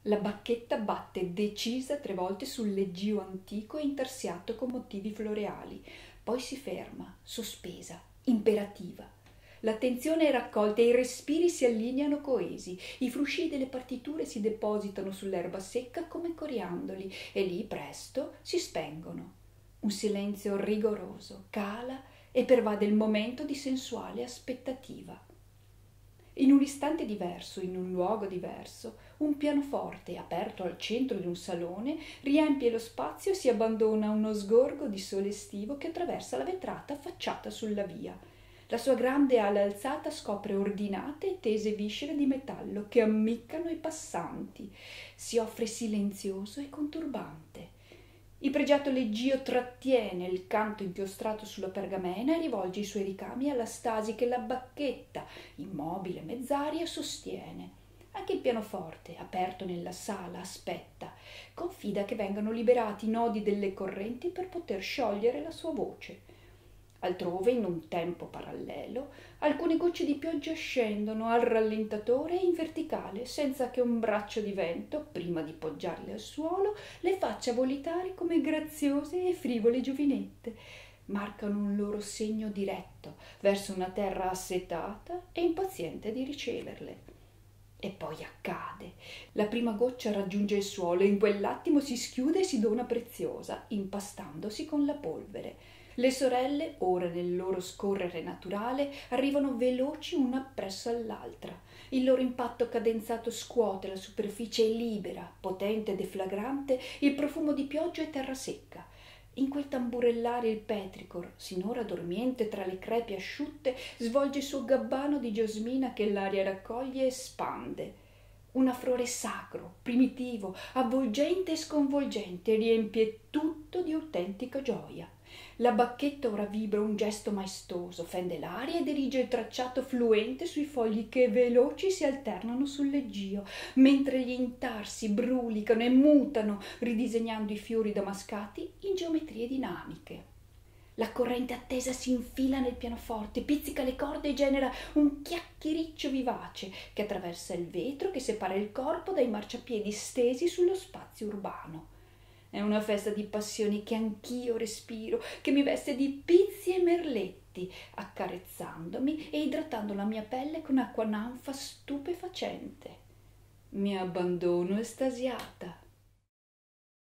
La bacchetta batte decisa 3 volte sul leggio antico e intarsiato con motivi floreali, poi si ferma, sospesa, imperativa. L'attenzione è raccolta e i respiri si allineano coesi, i frusci delle partiture si depositano sull'erba secca come coriandoli e lì presto si spengono. Un silenzio rigoroso cala e pervade il momento di sensuale aspettativa. In un istante diverso, in un luogo diverso, un pianoforte aperto al centro di un salone riempie lo spazio e si abbandona a uno sgorgo di sole estivo che attraversa la vetrata affacciata sulla via. La sua grande ala alzata scopre ordinate e tese viscere di metallo che ammiccano i passanti. Si offre silenzioso e conturbante. Il pregiato leggio trattiene il canto inchiostrato sulla pergamena e rivolge i suoi ricami alla stasi che la bacchetta, immobile mezz'aria, sostiene. Anche il pianoforte, aperto nella sala, aspetta. Confida che vengano liberati i nodi delle correnti per poter sciogliere la sua voce. Altrove, in un tempo parallelo, alcune gocce di pioggia scendono al rallentatore e in verticale, senza che un braccio di vento, prima di poggiarle al suolo, le faccia volitare come graziose e frivole giovinette. Marcano un loro segno diretto verso una terra assetata e impaziente di riceverle. E poi accade. La prima goccia raggiunge il suolo e in quell'attimo si schiude e si dona preziosa, impastandosi con la polvere. Le sorelle, ora nel loro scorrere naturale, arrivano veloci una appresso all'altra. Il loro impatto cadenzato scuote la superficie e libera, potente e deflagrante, il profumo di pioggia e terra secca. In quel tamburellare il petricor, sinora dormiente tra le crepi asciutte, svolge il suo gabbano di giosmina che l'aria raccoglie e spande. Un affrore sacro, primitivo, avvolgente e sconvolgente riempie tutto di autentica gioia. La bacchetta ora vibra un gesto maestoso, fende l'aria e dirige il tracciato fluente sui fogli che veloci si alternano sul leggio, mentre gli intarsi brulicano e mutano, ridisegnando i fiori damascati in geometrie dinamiche. La corrente attesa si infila nel pianoforte, pizzica le corde e genera un chiacchiericcio vivace che attraversa il vetro che separa il corpo dai marciapiedi stesi sullo spazio urbano. È una festa di passioni che anch'io respiro, che mi veste di pizzi e merletti, accarezzandomi e idratando la mia pelle con acqua nanfa stupefacente. Mi abbandono estasiata.